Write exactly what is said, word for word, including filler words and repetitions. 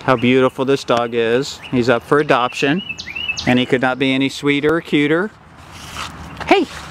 how beautiful this dog is. He's up for adoption, and he could not be any sweeter or cuter. Hey!